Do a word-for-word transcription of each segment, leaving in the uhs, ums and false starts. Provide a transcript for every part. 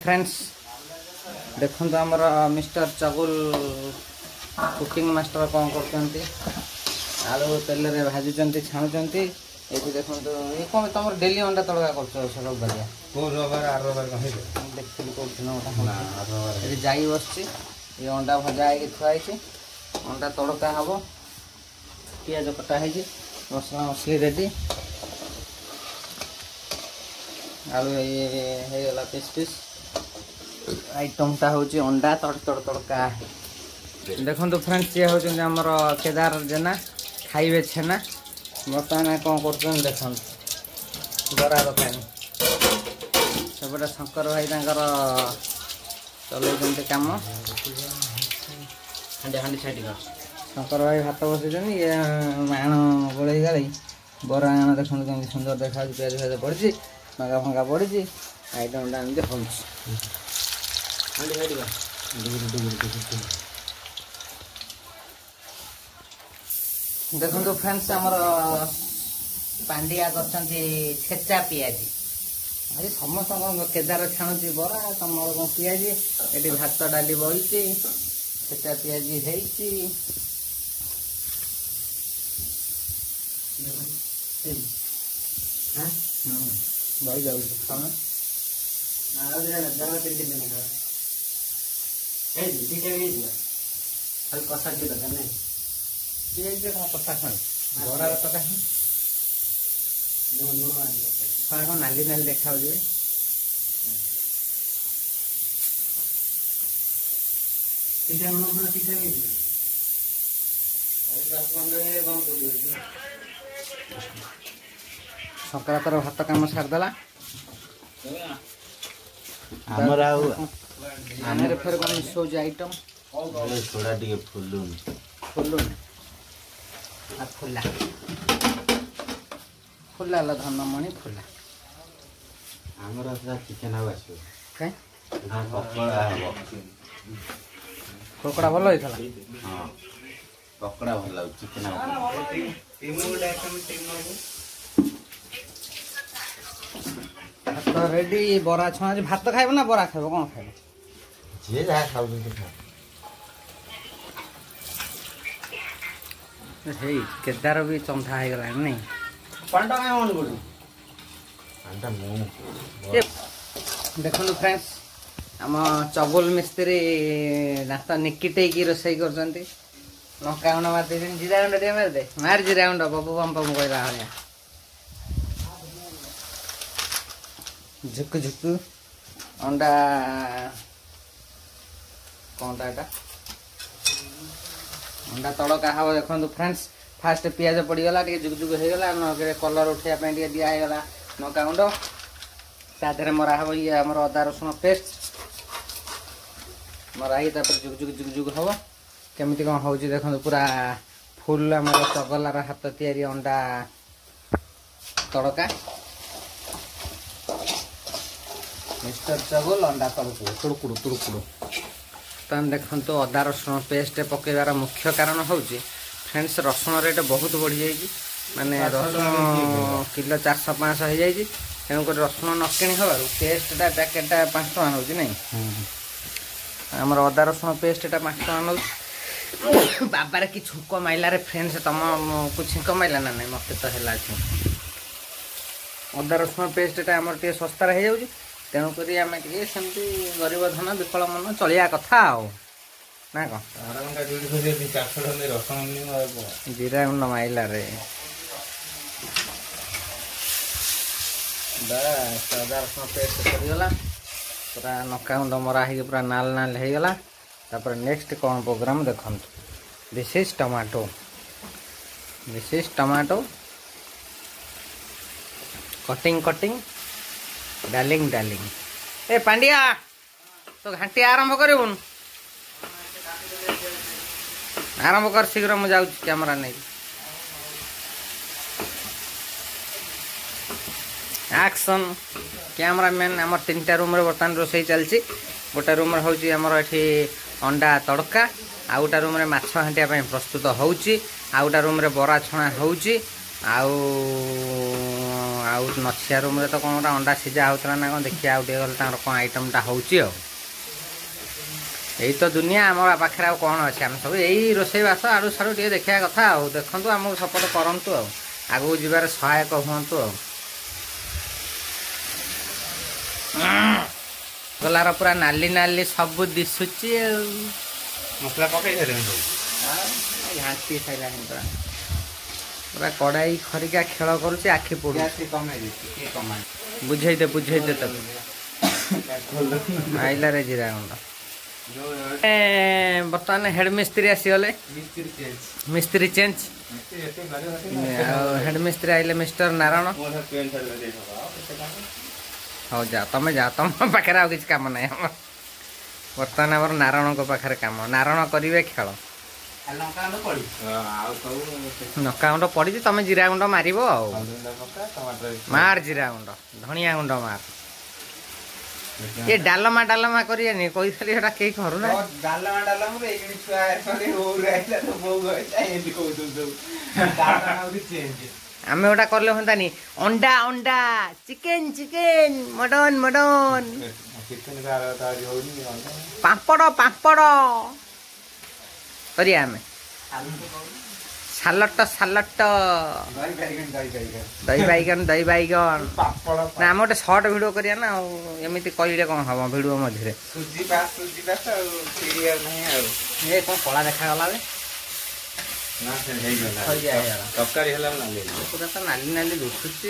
Friends देखो तो आमर मिस्टर चगुल कुकिंग मास्टर कौन कर आलू तेल रे भाजुंट छाणुंट ये देखो ये कौन तुम डेली अंडा तड़का कर रविवारिया देखी कौन जाई बस ये अंडा भजा है थुआई अंडा तड़का हम पियाज कटा है मसला मसली रेडी आलू ये होगा पिस पिस आइटमटा हूँ अंडा तड़ तड़ तड़का देखो तो फ्रेंड्स ये हूँ आमर केदार जेना खाइबे छेना बर्तमान कौन कर देख बरा दुकान सेपटे शंकर भाई चल कम हाँ हाँ छाड़ी शंकर भाई भात बसई ये आण गोल गई बरा आण देखते कमी सुंदर देखा पिज फिज पड़ी मगा फंगा पड़ी आइटमटा एमती हो देखो फ्रेंड्स आमर पांडिया कर छेचा पियाजी आज समस्त केदार छाणुची बरा तुम कौन पियाजी ये भात डाली बही छेचा पियाजी है बही जाऊ खाना कषा टी दरकार नहीं ये कौन कथा खाए बरा कथा हाँ कौन नाली नाली देखा संक्रांतर भात कम सारदेला फिर कौन मिसौज आइटम थोड़ा टे फुलून फुलून आ फुला फुला धनमणि फुला आमर चिकेन कहीं पकड़ा हम ककड़ा भल होता हाँ पकड़ा भल चिकेन भात रेडी बरा छुआ भात खाइब ना बरा खाइब कौन खाइब जी जहाँ खाऊ हे केदार भी चंथा हो गला नहीं देखो फ्रेंड्स आम चगुल मिस्त्री दात निकिटे रोसई कर लंका गुंड मार जीरा गुंड टे मार दे मार जीरा गुंड बबू बम बम कहला भाया झुक झुक अंडा कौन टा अंडा तड़का हम देखो फ्रेंड्स फास्ट पियाज पड़गला जुग जुग होगा कलर उठाया दिगला लंका गुंड तादे मरा हम ये आम अदा रसुण पेस्ट मरा ही जुग जुग जुग जुग हम केमी कौन हो देखो पूरा फुल आम चगलार हाथ तैयारी अंडा तड़का मिस्टर चगुल अंडा तड़कू तुड़कुड़ तुड़कुड़ तम देखो तो अदा रसुण पेस्ट पकेबार मुख्य कारण हूँ फ्रेंड्स रसुण रेट बहुत बढ़ी जाएगी माने रसुण किलो चार सौ पाँच हो जाए तेणुक रसुण न कि हबार पेस्टा पैकेटा पाँच टका नौ नहीं आमर अदा रसुण पेस्टा पाँच टका नौ बाबार कि छुक माइलारे फ्रेंड्स तुम को छिंक माइला ना नहीं मत तो है अदा रसुण पेस्टा आमर टे सस्तार हो जाऊँगी तेणुक आम सेमती गरीब धन विकल मन चलिया कथा ना कौन जीरा गुंड माइला रे बस अदा रसुण पेस्ट सरीगला पूरा लंका गुंड मरा हो पूरा नाल नाल होगला तापर नेक्स्ट कौन प्रोग्राम देखो this is tomato this is tomato cutting cutting डालिंग डालिंग ए पांडिया तो घाटी आरंभ करूँ आरंभ कर शीघ्र मुझे जाऊँ कैमरा नहीं एक्शन कैमरामैन आम तीन टा रूम बर्तमान रोसई चलती गोटे रूम हूँ आमर ये अंडा तड़का आ गोटा रूम में माछ घाटिया प्रस्तुत होउची आ गोटा रूम रे बरा छणा होउची आउ आउ नछिया रूम रे तो कौन गोटे अंडा सीझा होता ना कौन देखिए आउ टे गले तार कौन आइटमटा होची आ यही तो दुनिया आम पाखे आउ कौन अच्छे आम सब यही रोषे बास आड़ू साड़ू टे देखा कथा आ देखु आमको सपोर्ट करूँ आगू जीवार सहायक हूँ गलार पूरा नाली नाली सब दिशुची मसला पकई सारे घाटी सारा पूरा कड़ाई खरिका खेल करुचे आखि पड़ू बुझे दे बुझे दे तब आइला रे जीरा गुंड बर्तमान हेड मिस्त्री आसीगले मिस्त्री चेंज हेड मिस्त्री आइले मिस्टर नारायण हाँ जा तुम जा तुम पाखे आ कि कम ना बर्तमान आम नारायण पाखे कम नारायण करेंगे खेल नका गुंड पड़ी तुम जीरा गुंड मार मार जीरा गुंड धनिया गुंड मार ये डालमा डालमा करियानी कही सेटा कई करूना डालमा डालमा रे एकनी छुआ रे हो रहला तो बो गय एंदी को दु डालमा उदी चेंज आमे ओटा करले होंतानी अंडा अंडा chicken chicken mutton mutton chicken गार तारी होनी पापड़ पापड़ करिया आमे सालट सालट दही बैगन दही बैगन ना आम गोटे सर्ट भिड करिया ना एमती कहले कौन हम भिडियो मझे ये कौन कला देखागला पूरा तो नाली नाली दुसुची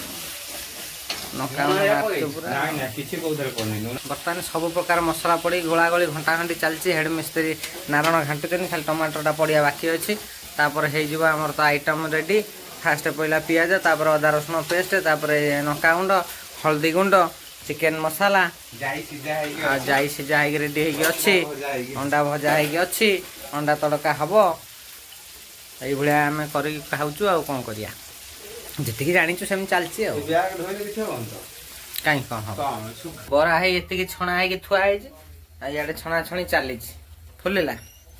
बर्तमान सब प्रकार मसला पड़ी गोला गोली घंटा घंटी चलती हेड मिस्त्री नारायण घाटुचन खाली टमाटरटा पड़िया बाकी अच्छी तापर हो आमर तो आइटम रेडी फास्ट पहला पियाज तापर अदा रसुण पेस्ट तापर नका गुंड हल्दी गुंड चिकेन मसाला जाई सीझा हो रेडी हो अच्छी अंडा भजा हो अच्छी अंडा तड़का हम ये आम कर खाऊँ आ कौन करिया जी जाचु सेम चलती कहीं कौन हम बरा है ये छणा है थुआ इे छणा छणी चली फुलला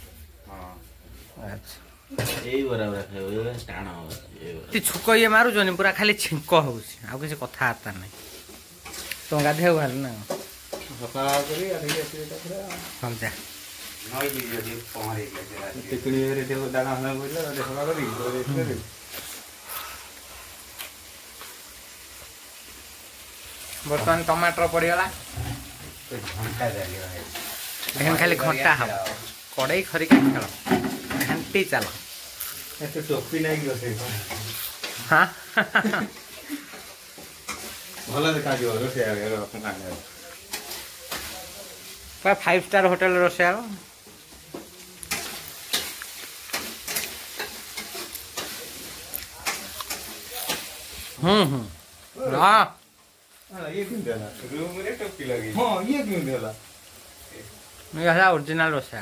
छुक ये मारुचनि पूरा खाली छिंक हो किसी कथबार्ता ना तुम गाधे बाहर ना बर्तमान टमाटर पड़गला देखन खाली घंटा हम कड़ई खरिका खेल घंटी चल टोपी नहीं हाँ भल देखा पूरा फाइव स्टार होटल रोषे हम्म हम्म हाँ ये क्यों देला रूम रे टोपी लगी हां ये क्यों देला ये है ओरिजिनल रोषे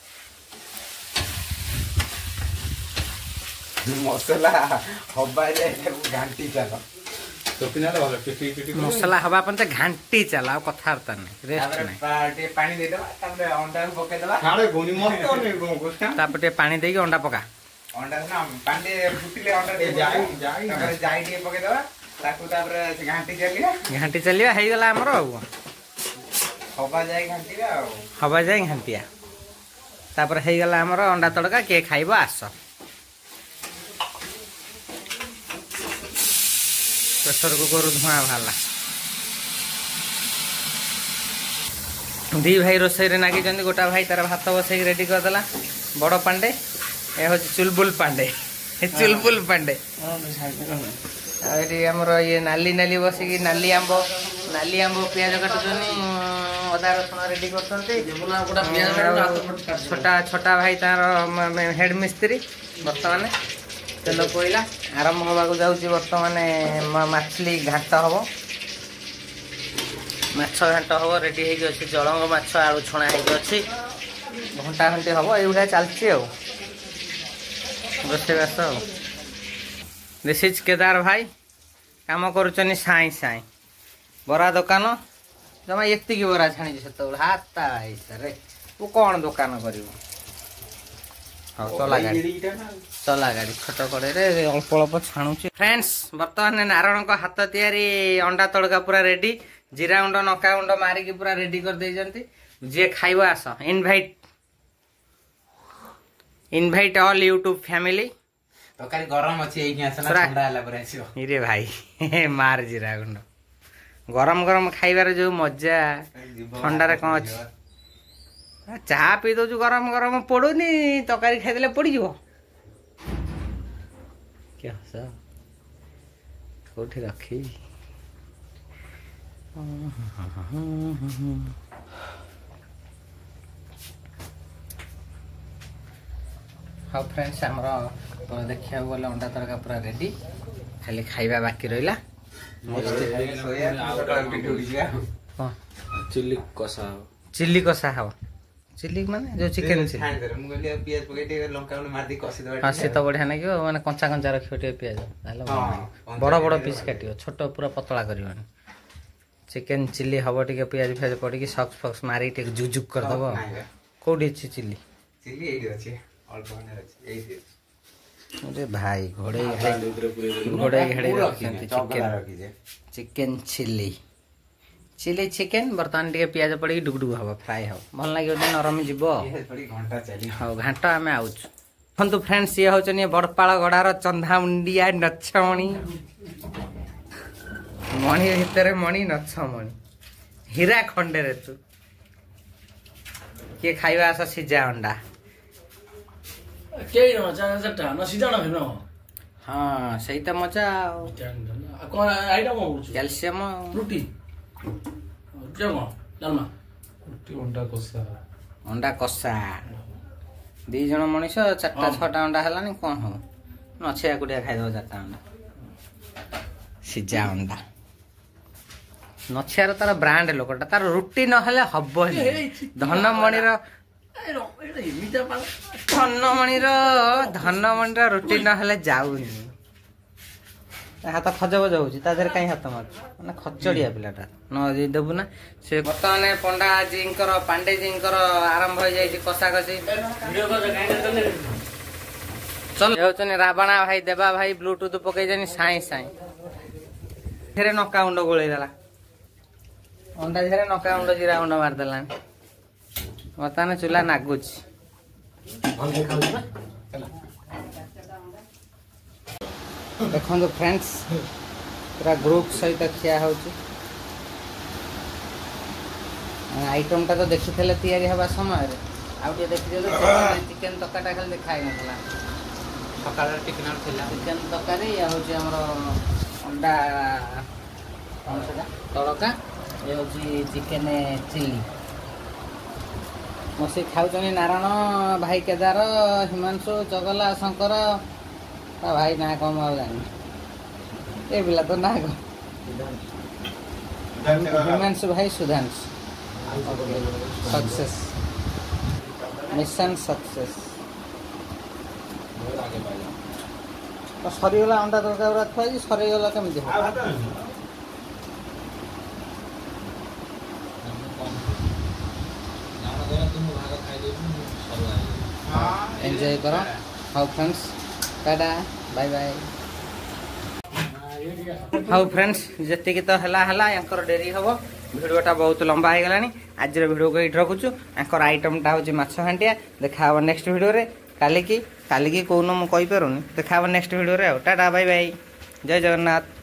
मसला हवा जाए घांटी चल टोपी ना भल टिटी टिटी मसला हवा पन घांटी चला कथबार्ता नहीं रेस्ट नहीं पानी दे देबा तापर अंडा पके देबा हाड़े गोनी मस्त नहीं गो तापर पानी देके अंडा पका अंडा ना पानी फुटिले अंडा दे जाई जाई तापर जाई दे पके देबा ताकू तापर घांटी चलिया घांटी चलिया हे गला हमरो हवा जाए घांटी आ हवा जाए घांटिया तापर हे गला हमरो अंडा तड़का के खाइबो आस प्रेसर कुकर धुआं बाहरला दी भाई रोषे नागी गोटा भाई तार भात बसई रेडी करदेला बड़ पांडे ए हूँ चुलबुल पांडे चुलबुल पांडे आमर ये नाली नाली बसिकी नाली आंब नाली आंब पियाज काटुचन अदा रसुण रेडी कर छोटा छोटा भाई तार हेड मिस्त्री बर्तमान तेल पड़ा आरंभ होगा जाऊँगी बर्तमान मछली घाट हम माछ घाट हम रेडी हो जलंग माछ आलू छणा होगी घंटा घंटे हम ये चलती रोषेबास दिस इज केदार भाई काम करुचनी साई साई बरा दुकान जमा एति बरा छाणी से हाथ रे वो कौन दुकान कर हाँ चला गाड़ी चला गाड़ी छोट कड़े अल्प अल्प छाणुची। फ्रेंड्स बर्तमान नारायण को हाथ तैयारी अंडा तड़का पूरा रेडी जीरा गुंड नका गुंड मारिकी पूरा रेडी कर देइजंती जे खाइबो आस invite invite all YouTube family. तरकारी गरम अछि एही आसना ठंडा हला पर आसीओ इरे भाई मार जीरा गुंड गरम गरम खाइबार जो मजा ठंडारे कौन अच्छी चाह पी दौ गरम गरम पड़ूनी तरकारी खाईदे पड़ी जीव क्या कौटी रखी हाँ फ्रेंड्स आमर देखा गले अंडा तड़का पूरा रेडी खाली खाइबा बाकी रहा चिल्ली कसा चिल्ली कषा हम चिल्ली माने जो चिकेन चिल्ली हाँ सी तो बढ़िया लगे मैंने कंचा कंचा रखियो पियाज बड़ बड़ पीस काटियो छोट पूरा पतला कर चिकेन चिल्ली हम टे पियाज फियाज पड़ी सक्स फक्स मारी जुकजुक करदेव कौटी अच्छी चिल्ली अरे भाई घोड़े घोड़े घड़े chicken chicken chilli chilli chicken बर्तमान टे पियाज पड़ी डुगडुग हम फ्राए हम भल लगे नरम जीव हाँ घाट आम आउँ फ्रेंड्स ये हूँ बड़पाड़ गड़ार चंदा मुंडिया नछमणी मणि भितर मणि नछमणी हीरा खंडे रे तू किए खाइबा आस सीजा अंडा हाँ सही तो मजा कैल्शियम अंडा कषा दी जन मनीष चार्टा छटा अंडा है कौन हम नछिया कुटिया खाईद चार्टा अंडा सीजा अंडा नछियार तार ब्रांड लोकटा तार रुटी नहले हब धनमणि धनमणि धनमणि रुटी नहले जाऊनी हाथ खज बज हो कहीं हाथ मार मैंने खचड़िया पिलाटा न देबू ना से बर्तमान पंडा जी पांडे जी आरंभ हो जाए कषा कषी चल रावणा भाई देवा भाई ब्लूटूथ पकई साई साई थे नका गुंड गोलेदेला अंडा थे नका गुंड जीरा गुंड मारदेला बर्तमान चूल्हा नागुच देखो फ्रेंड्स पूरा ग्रुप सहित खिया हो आइटम टा तो देखी थे तैयारी हवा समय आउे देखी चिकेन तकाटा खाली देखाई ना सकाल टिफिन चिकेन तकारी या हूँ अंडा कौन से तड़का ये हूँ चिकेन चिल्ली मसी खाऊ नारायण भाई केदार हिमांशु चगला शंकर भाई ना कम जानी ए पिला तो ना हिमांशु भाई सुधांशु सक्सेस मिशन सक्सेस तो सरीगला अंडा तड़का थी सरीगला केमी एंजॉय करो हाउ फ्रेंड्स टाटा बाय बाय हाउ फ्रेंड्स जी तो हला हला यांकर डेरी हम भिडियोटा बहुत लंबा हो गलानी आज भिडियो को ये रखुचु यांकर आइटमटा हूँ माछ हांडिया देखा नेक्स्ट भिडियो रे काली की काली की कौन मुझे कहीपरूनी देखा नेक्स्ट भिडियो रे टाटा बाय बाय जय जगन्नाथ।